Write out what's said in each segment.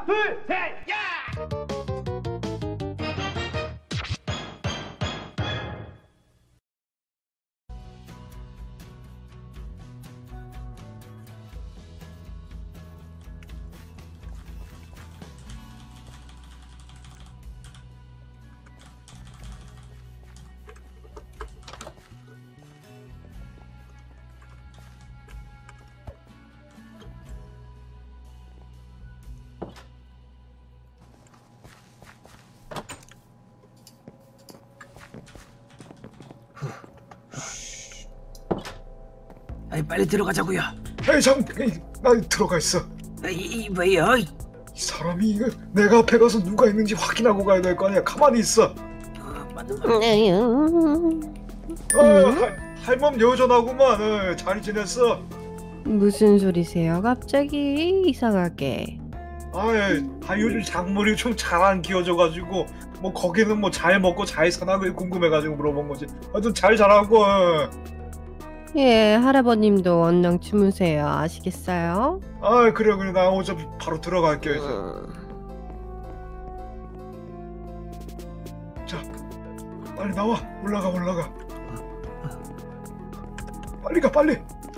하나, 둘, 셋, 야! 아니 빨리 들어가자고요. 에이 나 들어가 있어. 왜요? 이 사람이 이거 내가 앞에 가서 누가 있는지 확인하고 가야 될 거 아니야. 가만히 있어. 할멈 여전하구만. 잘 지냈어? 무슨 소리세요? 갑자기 이상하게. 요즘 작물이 좀 잘 안 키워져가지고 뭐 거기는 뭐 잘 먹고 잘 사나 그게 궁금해가지고 물어본 거지. 하여튼 잘 자라고. 예, 할아버님도 얼른 주무세요. 아시겠어요? 그래 나 어차피 바로 들어갈게 이제. 자 빨리 나와. 올라가. 빨리 가 빨리.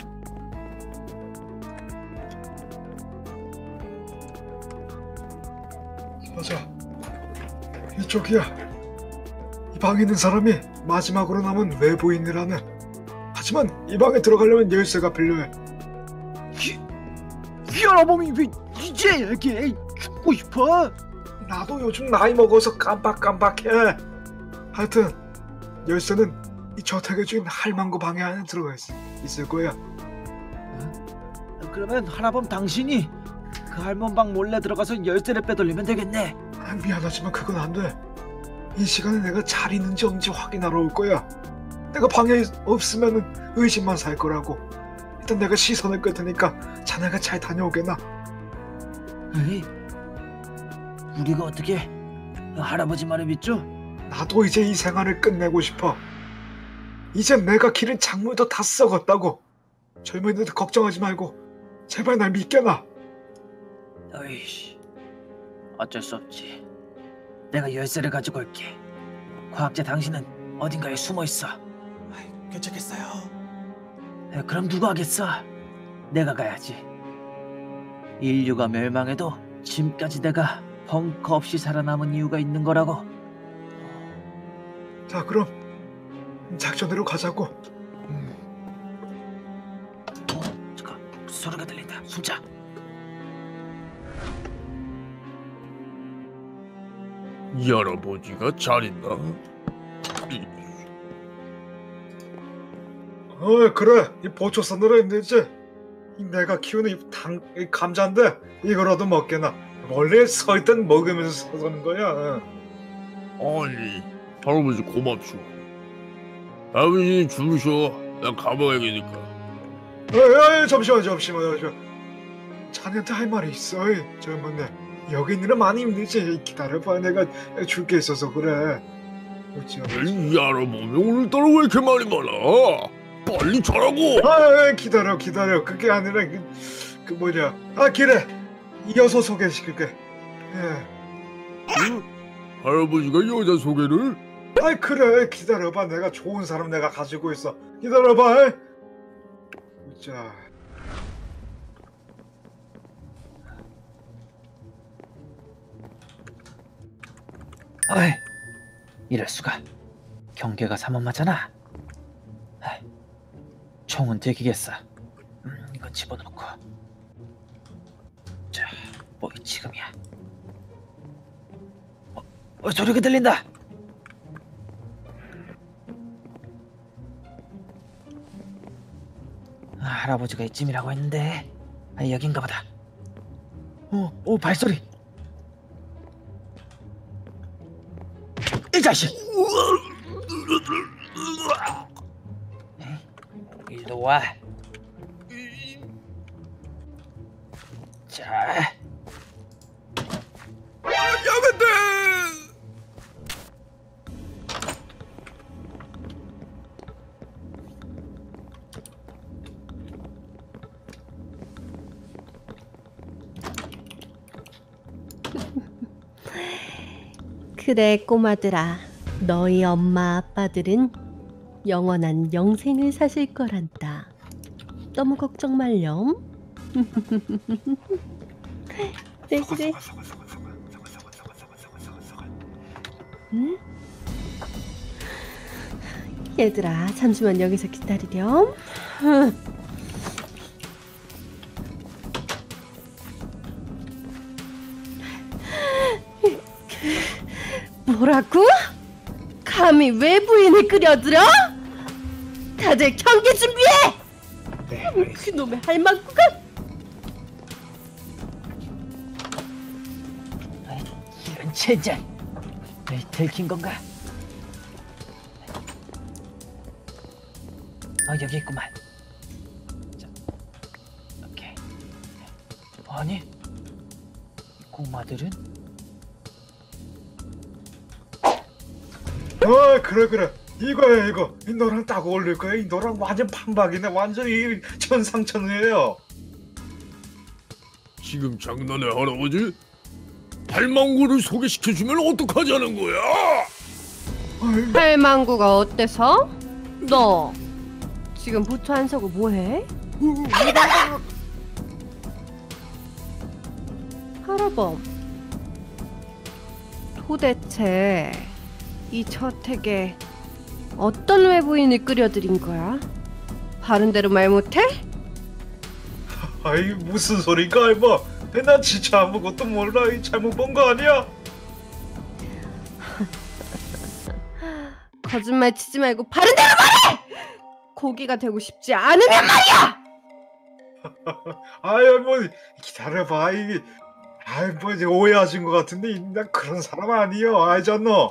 맞아, 이쪽이야. 이 방에 있는 사람이 마지막으로 남은 외부인이라네. 하지만 이 방에 들어가려면 열쇠가 필요해. 이 할아범이 왜 이제 이렇게 죽고 싶어? 나도 요즘 나이 먹어서 깜빡깜빡해. 하여튼 열쇠는 이 저택의 주인 할망구 방에 안에 들어가 있을 거야. 그러면 할아범 당신이 그 할멈 방 몰래 들어가서 열쇠를 빼돌리면 되겠네. 미안하지만 그건 안 돼. 이 시간에 내가 잘 있는지 없는지 확인하러 올 거야. 내가 방에 없으면 의심만 살 거라고. 일단 내가 시선을 끌 테니까 자네가 잘 다녀오게나. 에이, 우리가 어떻게 할아버지 말을 믿죠? 나도 이제 이 생활을 끝내고 싶어. 이제 내가 기른 작물도 다 썩었다고. 젊은이들 걱정하지 말고 제발 날 믿게나. 어이씨, 어쩔 수 없지. 내가 열쇠를 가지고 올게. 과학자 당신은 어딘가에 숨어 있어. 괜찮겠어요? 그럼 누가 하겠어? 내가 가야지. 인류가 멸망해도 지금까지 내가 벙커 없이 살아남은 이유가 있는 거라고. 자 그럼 작전대로 가자고. 잠깐, 소리가 들린다. 숨자. 이 할아버지가 잘 있나? 그래. 이 보초선으로 힘들지. 내가 키우는 이 감자인데 이거라도 먹게나. 원래 서 있던 먹으면서 서는 거야. 아니 할아버지 고맙소. 아버지 주무셔. 난 가봐야겠으니까. 잠시만. 자네한테 할 말이 있어. 젊은네. 여기 있는 애 많이 힘들지. 기다려봐. 내가 줄 게 있어서 그래. 이 할아버지 오늘따라 왜 이렇게 말이 많아? 빨리 자라고. 기다려. 그게 아니라 그 뭐냐. 그래. 여소 소개시킬게. 할아버지가 여자 소개를? 그래. 기다려봐. 내가 좋은 사람 내가 가지고 있어. 기다려봐. 자. 어이, 이럴 수가. 경계가 삼엄하잖아. 총은 되기겠어. 이건 집어넣고. 자, 뭐 지금이야. 소리가 들린다. 할아버지가 이쯤이라고 했는데 여긴가 보다. 발소리. 이 자식. 일로 와. 자. 그래 꼬마들아, 너희 엄마 아빠들은 영원한 영생을 사실 거란다. 너무 걱정 말렴. 그래 그래. 응? 얘들아 잠시만 여기서 기다리렴. 뭐라고? 감히 외부인을 끌어들여? 다들 경계 준비해! 그놈의 할망구가! 이런 젠장! 들킨 건가? 여기 있구만. 자, 오케이. 아니, 이 꼬마들은? 그래 이거야 이거. 이 너랑 딱 어울릴 거야. 이 너랑 완전 판박이네. 완전 이 천상천외예요. 지금 장난해 할아버지? 할망구를 소개시켜주면 어떡하자는 거야? 할망구가 어때서? 너 지금 부처 안 서고 뭐해? 할아범, 도대체 이 저택에 어떤 외부인을 끌여들인 거야? 바른대로 말 못해? 아이 무슨 소리가 이봐. 난 진짜 아무것도 몰라. 이 잘못 본 거 아니야? 거짓말 치지 말고 바른대로 말해! 고기가 되고 싶지 않으면 말이야! 아이 뭐 기다려봐. 이게 아이 뭐 이제 오해하신 것 같은데 난 그런 사람 아니요. 알잖아.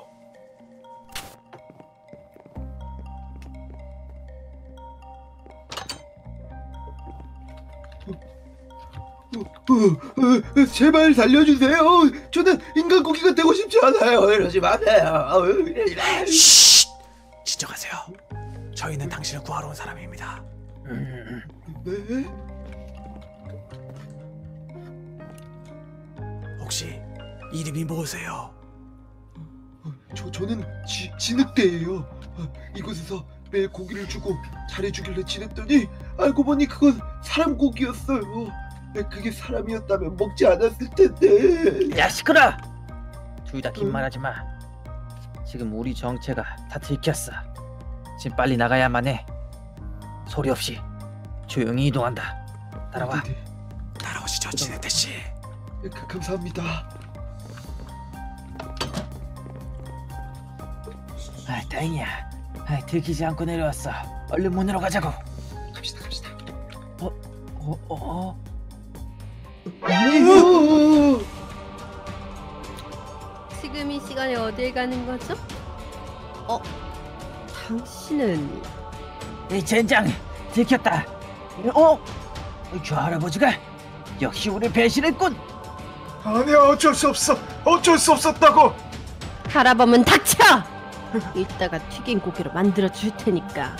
제발 살려주세요. 저는 인간 고기가 되고 싶지 않아요. 이러지 마세요. 쉿! 진정하세요. 저희는 당신을 구하러 온 사람입니다. 네? 혹시 이름이 뭐세요? 저는 진흙대예요. 이곳에서 매일 고기를 주고 잘해주길래 지냈더니 알고 보니 그건 사람 고기였어요. 그게 사람이었다면 먹지 않았을 텐데. 야 시끄러! 둘 다 긴 말하지 마. 지금 우리 정체가 다 들켰어. 지금 빨리 나가야만 해. 소리 없이 조용히 이동한다. 따라와. 네. 따라오시죠, 진혜태 씨. 감사합니다. 다행이야. 들키지 않고 내려왔어. 얼른 문으로 가자고. 갑시다. 지금 이 시간에 어딜 가는 거죠? 당신은 이 젠장 들켰다. 저 할아버지가 역시 우리 배신했군. 아니야 어쩔 수 없었다고. 할아범은 닥쳐! 이따가 튀긴 고기로 만들어 줄 테니까.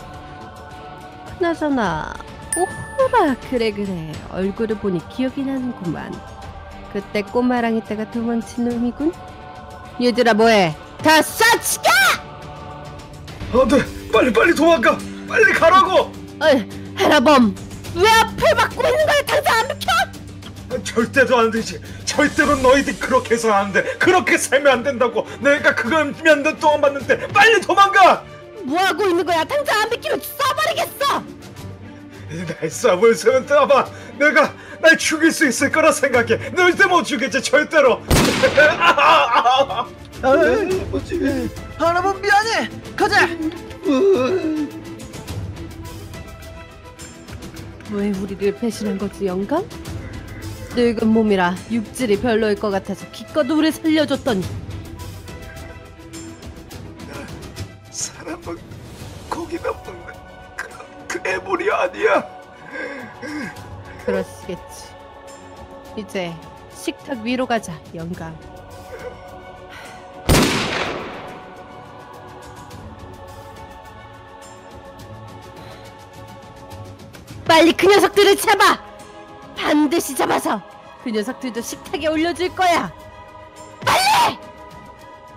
그나저나 오호라 그래 얼굴을 보니 기억이 나는구만. 그때 꼬마랑 있다가 도망친 놈이군. 얘들아 뭐해? 다 쏴치게! 안돼 빨리 도망가. 빨리 가라고. 할아범 왜 앞을 막고 있는 거야? 당장 안 비켜! 절대도 안 되지. 절대로 너희들 그렇게 해서 안 돼. 그렇게 살면 안 된다고. 내가 그걸 몇 년 동안 봤는데 빨리 도망가. 뭐하고 있는 거야? 당장 안 비키면 쏴버리겠어! 날 쏴볼 세면 떠봐. 내가 날 죽일 수 있을 거라 생각해. 절대 못 죽이지 절대로. 뭐지? 할아버지 미안해. 가자. 왜 우리를 배신한 거지 영감? 늙은 몸이라 육질이 별로일 것 같아서 기껏 우리 살려줬더니. 사람은 고기나 먹는 그 애물이 아니야. 그러시겠지. 이제 식탁 위로 가자 영감. 빨리 그 녀석들을 잡아! 반드시 잡아서 그 녀석들도 식탁에 올려줄 거야. 빨리!